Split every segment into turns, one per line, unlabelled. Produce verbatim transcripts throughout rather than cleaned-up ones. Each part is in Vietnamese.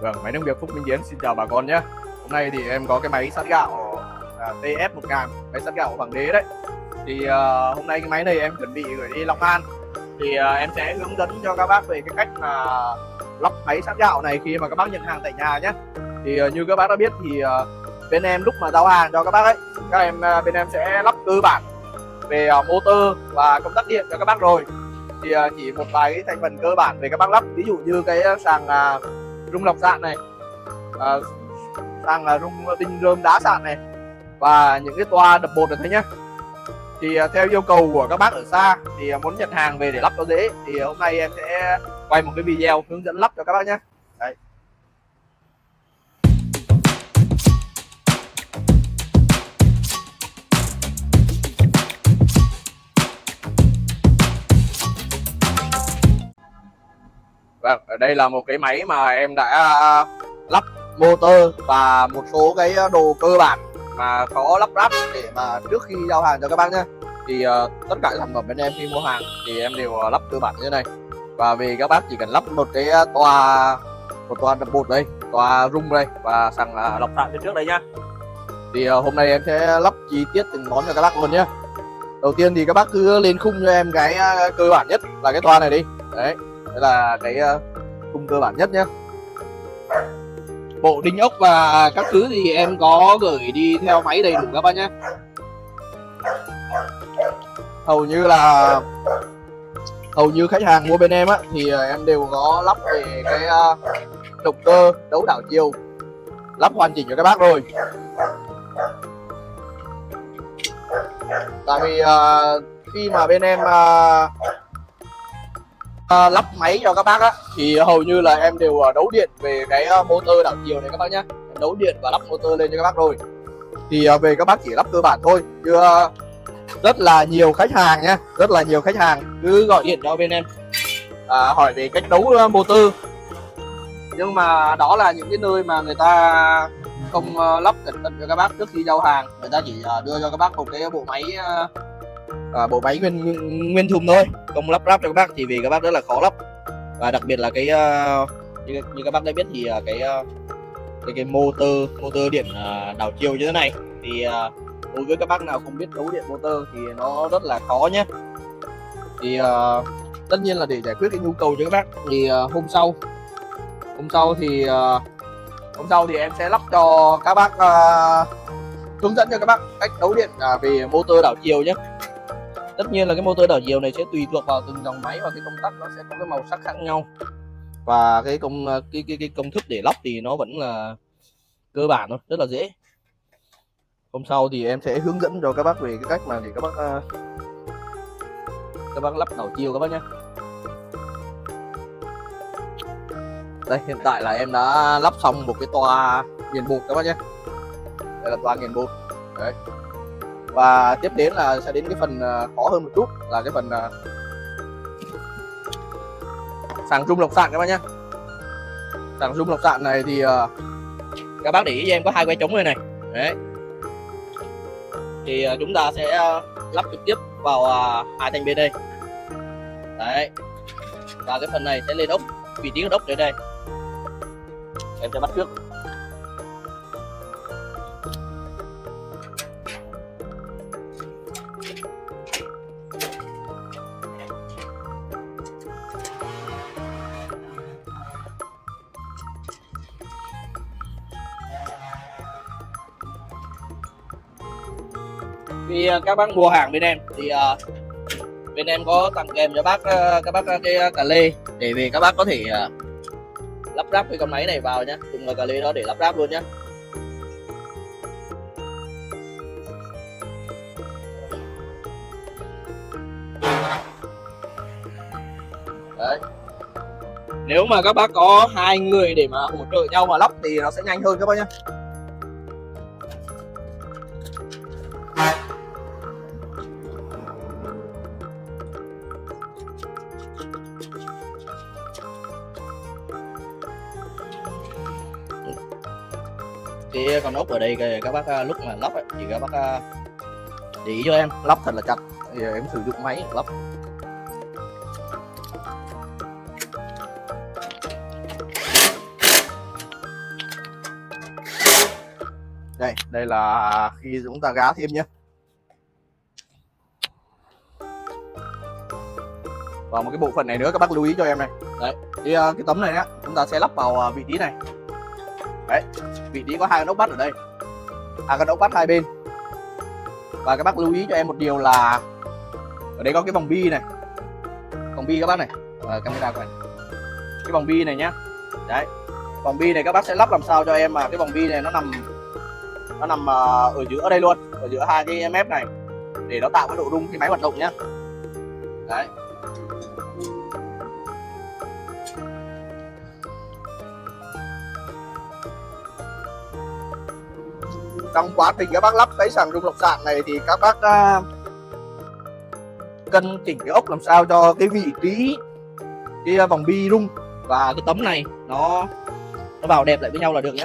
Vâng, máy nông nghiệp Phúc Minh Tiến xin chào bà con nhé. Hôm nay thì em có cái máy sắt gạo à, tê ép một nghìn, máy sắt gạo Hoàng Đế đấy. Thì uh, hôm nay cái máy này em chuẩn bị gửi đi Long An. Thì uh, em sẽ hướng dẫn cho các bác về cái cách mà lắp máy sắt gạo này khi mà các bác nhận hàng tại nhà nhé. Thì uh, như các bác đã biết thì uh, bên em lúc mà giao hàng cho các bác ấy, các em uh, bên em sẽ lắp cơ bản về uh, motor và công tắc điện cho các bác rồi. Thì uh, chỉ một vài cái thành phần cơ bản về các bác lắp, ví dụ như cái sàng uh, rung lọc sạn này, à, sang là rung đinh rơm đá sạn này và những cái toa đập bột được thôi nhé. Thì à, theo yêu cầu của các bác ở xa thì à, muốn nhận hàng về để lắp cho dễ thì hôm nay em sẽ quay một cái video hướng dẫn lắp cho các bác nhé. Đấy. Vâng, ở đây là một cái máy mà em đã lắp motor và một số cái đồ cơ bản mà có lắp ráp để mà trước khi giao hàng cho các bác nhé. Thì uh, tất cả sản phẩm bên em khi mua hàng thì em đều uh, lắp cơ bản như thế này. Và về các bác chỉ cần lắp một cái toa một toa đập bột đây, toa rung đây và sàng uh, lọc sạn phía trước đây nhá. Thì uh, hôm nay em sẽ lắp chi tiết từng món cho các bác luôn nhé. Đầu tiên thì các bác cứ lên khung cho em cái uh, cơ bản nhất là cái toa này đi. Đấy. Đây là cái khung cơ bản nhất nhé. Bộ đinh ốc và các thứ thì em có gửi đi theo máy đầy đủ các bác nhé. Hầu như là hầu như khách hàng mua bên em á thì em đều có lắp về cái động cơ đấu đảo chiều, lắp hoàn chỉnh cho các bác rồi. Tại vì uh, khi mà bên em uh, À, lắp máy cho các bác á thì hầu như là em đều đấu điện về cái motor đảo chiều này các bác nhé, đấu điện và lắp motor lên cho các bác rồi. Thì à, về các bác chỉ lắp cơ bản thôi, chứ à, rất là nhiều khách hàng nhé, rất là nhiều khách hàng cứ gọi điện cho bên em à, hỏi về cách đấu motor, nhưng mà đó là những cái nơi mà người ta không uh, lắp cẩn thận cho các bác trước khi giao hàng, người ta chỉ uh, đưa cho các bác một cái bộ máy uh, À, bộ máy nguyên, nguyên nguyên thùng thôi, không lắp ráp cho các bác thì vì các bác rất là khó lắp. Và đặc biệt là cái uh, như, như các bác đã biết thì uh, cái, uh, cái cái motor motor điện uh, đảo chiều như thế này thì uh, đối với các bác nào không biết đấu điện motor thì nó rất là khó nhé. Thì uh, tất nhiên là để giải quyết cái nhu cầu cho các bác thì uh, hôm sau hôm sau thì uh, hôm sau thì em sẽ lắp cho các bác, uh, hướng dẫn cho các bác cách đấu điện uh, về motor đảo chiều nhé. Tất nhiên là cái motor đảo chiều này sẽ tùy thuộc vào từng dòng máy và cái công tắc nó sẽ có cái màu sắc khác nhau, và cái công cái cái, cái công thức để lắp thì nó vẫn là cơ bản thôi, rất là dễ. Hôm sau thì em sẽ hướng dẫn cho các bác về cái cách mà để các bác các bác lắp đảo chiều các bác nhé. Đây, hiện tại là em đã lắp xong một cái toa nghiền bột các bác nhé. Đây là toa nghiền bột đấy. Và tiếp đến là sẽ đến cái phần khó hơn một chút là cái phần sàng rung lọc sạn các bác nhé. Sàng rung lọc sạn này thì các bác để ý cho em có hai que trống này này. Đấy. Thì chúng ta sẽ lắp trực tiếp vào hai thành bên đây. Đấy. Và cái phần này sẽ lên ốc, vị trí ốc đến đây. Em sẽ bắt trước. Khi các bác mua hàng bên em thì uh, bên em có tặng kèm cho bác uh, các bác cái cà lê để về các bác có thể uh, lắp ráp cái con máy này vào nhé, dùng cái cà lê đó để lắp ráp luôn nhé. Đấy. Nếu mà các bác có hai người để mà hỗ trợ nhau mà lắp thì nó sẽ nhanh hơn các bác nhé. Cái con ốc ở đây các bác lúc mà lắp ấy, thì các bác để ý cho em lắp thật là chặt, thì em sử dụng máy lắp. Đây, đây là khi chúng ta gá thêm nhé. Và một cái bộ phận này nữa các bác lưu ý cho em này. Đấy, thì uh, cái tấm này á, chúng ta sẽ lắp vào uh, vị trí này. Đấy, vị trí có hai con ốc bắt ở đây, hai con ốc bắt hai bên. Và các bác lưu ý cho em một điều là ở đây có cái vòng bi này, vòng bi các bác này, à, camera của anh, cái vòng bi này nhá. Đấy, vòng bi này các bác sẽ lắp làm sao cho em mà cái vòng bi này nó nằm nó nằm uh, ở giữa đây luôn, ở giữa hai cái mép này để nó tạo cái độ rung khi máy hoạt động nhá. Đấy. Trong quá trình các bác lắp cái sàng rung lọc sàn này thì các bác uh, cân chỉnh cái ốc làm sao cho cái vị trí cái vòng bi rung và cái tấm này nó nó vào đẹp lại với nhau là được nhé.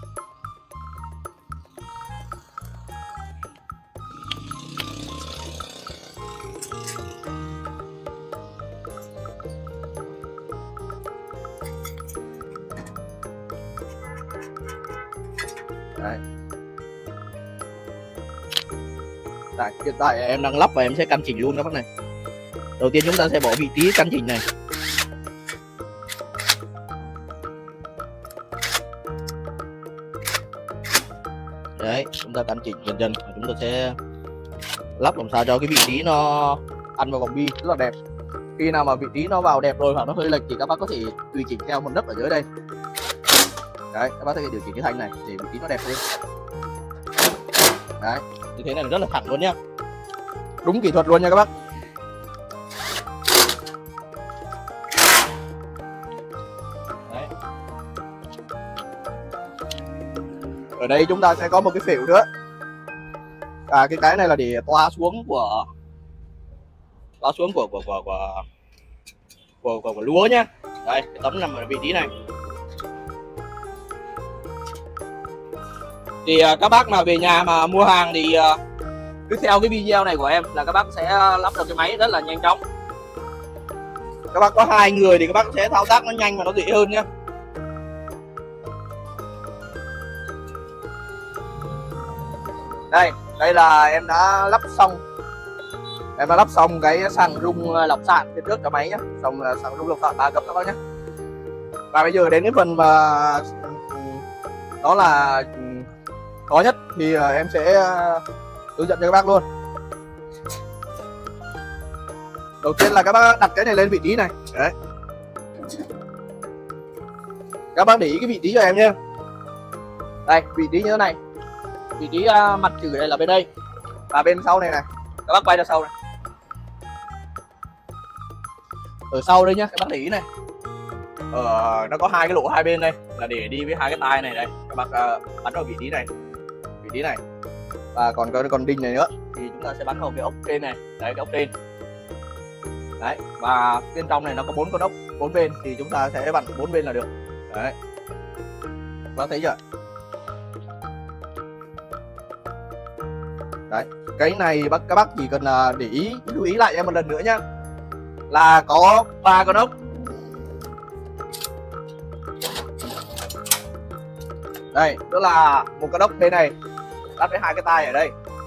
Đấy. Tại hiện tại em đang lắp và em sẽ căn chỉnh luôn các bác này. Đầu tiên chúng ta sẽ bỏ vị trí căn chỉnh này. Đấy, chúng ta căn chỉnh dần dần, chúng ta sẽ lắp làm sao cho cái vị trí nó ăn vào vòng bi rất là đẹp. Khi nào mà vị trí nó vào đẹp rồi hoặc nó hơi lệch thì các bác có thể tùy chỉnh theo một nấc ở dưới đây. Đấy, các bác có thể điều chỉnh cái thanh này để vị trí nó đẹp hơn. Đấy, như thế này rất là thẳng luôn nhá, đúng kỹ thuật luôn nha các bác. Đấy. Ở đây chúng ta sẽ có một cái phễu nữa. À, cái cái này là để toa xuống của toa xuống của của của của của, của, của lúa nhá. Đây, cái tấm nằm ở vị trí này. Thì uh, các bác mà về nhà mà mua hàng thì uh, cứ theo cái video này của em là các bác sẽ lắp được cái máy rất là nhanh chóng. Các bác có hai người thì các bác sẽ thao tác nó nhanh và nó dễ hơn nhé. Đây, đây là em đã lắp xong. Em đã lắp xong cái sàng rung lọc sàn phía trước cho máy nhé. Xong là sàng rung lọc sàn ba cấp các bác nhé. Và bây giờ đến cái phần mà đó là khó nhất thì em sẽ hướng dẫn cho các bác luôn. Đầu tiên là các bác đặt cái này lên vị trí này. Đấy. Các bác để ý cái vị trí cho em nhé. Đây, vị trí như thế này. Vị trí uh, mặt chữ đây là bên đây. Và bên sau này này. Các bác quay ra sau này. Ở sau đây nhá, các bác để ý này. Ờ, nó có hai cái lỗ hai bên đây là để đi với hai cái tai này đây. Các bác uh, bắn vào vị trí này. Vị trí này. Và còn cái con đinh này nữa thì chúng ta sẽ bắn vào cái ốc trên này. Đấy, cái ốc trên. Đấy, và bên trong này nó có bốn con ốc bốn bên thì chúng ta sẽ vặn bốn bên là được. Đấy. Bác thấy chưa? Đấy, cái này bác các bác chỉ cần là để ý, lưu ý lại em một lần nữa nhá. Là có ba con ốc. Đây, tức là một con ốc bên này lắp với hai cái tai ở đây.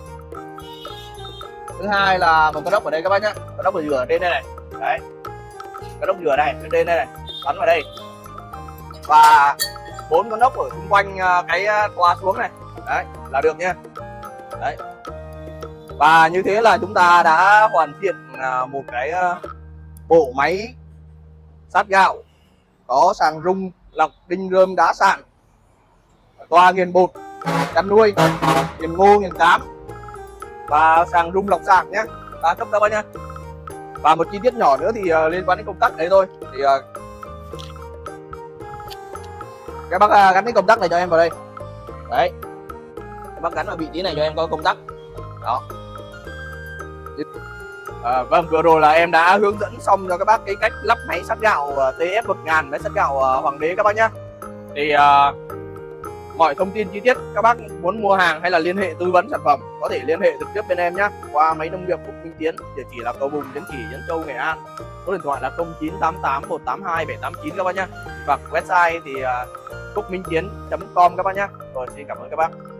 Thứ hai là một con ốc ở đây các bác nhá, con ốc ở dừa ở trên đây này. Đấy. Con ốc dừa này, bên trên đây này, bắn vào đây. Và bốn con ốc ở xung quanh cái toa xuống này. Đấy, là được nhá. Đấy. Và như thế là chúng ta đã hoàn thiện một cái bộ máy sát gạo có sàng rung lọc đinh rơm đá sạn, toa nghiền bột chăn nuôi, nghiền ngô nghiền cám và sàng rung lọc sạc nhé, ba cấp các bác nhá. Và một chi tiết nhỏ nữa thì uh, liên quan đến công tắc đấy thôi thì uh, các bác uh, gắn cái công tắc này cho em vào đây. Đấy, các bác gắn vào vị trí này cho em có công tắc đó. À, vâng, vừa rồi là em đã hướng dẫn xong cho các bác cái cách lắp máy sắt gạo uh, tê ép một nghìn, máy sắt gạo uh, Hoàng Đế các bác nhá. Thì uh, mọi thông tin chi tiết các bác muốn mua hàng hay là liên hệ tư vấn sản phẩm có thể liên hệ trực tiếp bên em nhé, qua máy nông nghiệp Phúc Minh Tiến, địa chỉ là cầu Bùng, Tiến Chỉ, Diễn Châu, Nghệ An, số điện thoại là không chín tám tám một tám hai bảy tám chín các bác nhé, hoặc website thì uh, phúc minh tiến chấm com các bác nhé. Rồi, xin cảm ơn các bác.